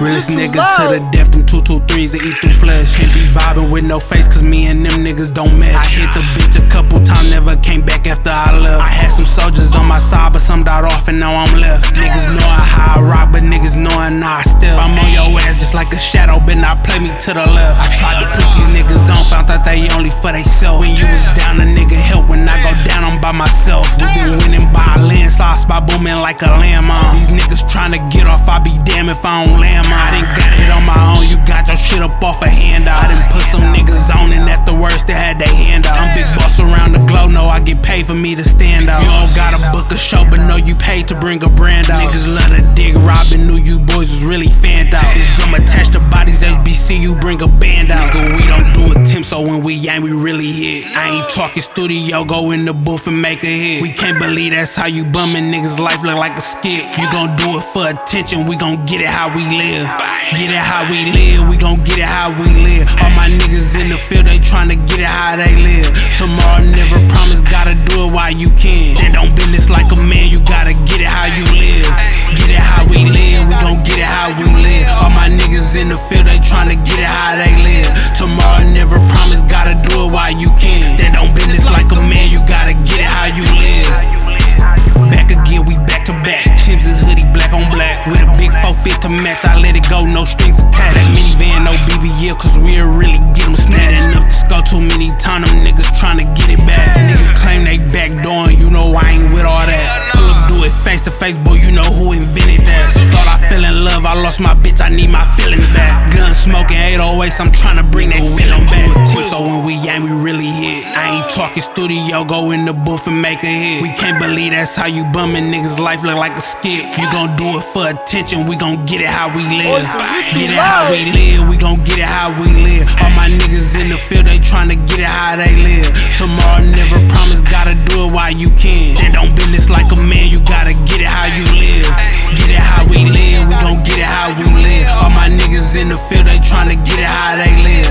Realest nigga to the death, them 223s that eat through flesh. Can't be vibing with no face, cause me and them niggas don't mesh. I hit the bitch a couple times, never came back after I left. I had some soldiers on my side, but some died off and now I'm left. Niggas knowin' how I rock, but niggas knowin' how I step. I'm on your ass just like a shadow, but not play me to the left. I tried to put these niggas on, found out they only for they self. When you was down, a nigga help. When I go down, I'm by myself. We been winning by a landslide, spot booming like a landmine. These niggas tryna get off, I be damn if I don't land mine. I done got it on my own, you got your shit up off a handout. I done put some niggas on, and afterwards they had their hand out. I'm big boss around the globe, know I get paid for me to stand out. You don't gotta book a show, but know you paid to bring a brand out. Niggas love to dig, Robin knew you boys was really fanned out. This drum attached to bodies, HBC, you bring a band out. Nigga, we don't do attempts, so when we aim, we really hit. I ain't talking studio, go in the booth and make a hit. We can't believe that's how you bummin', niggas life look like a skit. You gon' do it for attention, we gon' get it how we live. Get it how we live, we gon' get it how we live. All my niggas in the field, they tryna get it how they live. Tomorrow never promise, gotta do it while you can. Then don't business like a man, you gotta get it how you live. Get it how we live, we gon' get it how we live. All my niggas in the field, they tryna get it how they live. Tomorrow never promise, gotta do it while you can. Then don't business like a man, you gotta get it how you live. Back again, we back to back. Tim's and hoodie, black on black. With a big 4-fit to match, I let it go, no strings attached. That minivan, no BBL, cause we'll really get them snatched. Adding up the skull too many times, them niggas tryna get it back. Niggas claim they backdoorin', you know I ain't with all that. Pull up, do it face to face, boy, you know who invented that. Thought I fell in love, I lost my bitch, I need my feelings back. Gun smoking 808s, I'm tryna bring that feeling back. So when we aim, we really hit. I ain't talking studio, go in the booth and make a hit. We can't believe that's how you bummin', niggas life look like a skit. You gon' do it for attention, we gon' get it how we live. Get it how we live, we gon' get it how we live. All my niggas in the field, they tryna get it how they live. Tomorrow never promise, gotta do it while you can. Then don't business like a man, you gotta get it how you live. Get it how we live, we gon' get it how we live. All my niggas in the field, they tryna get it how they live.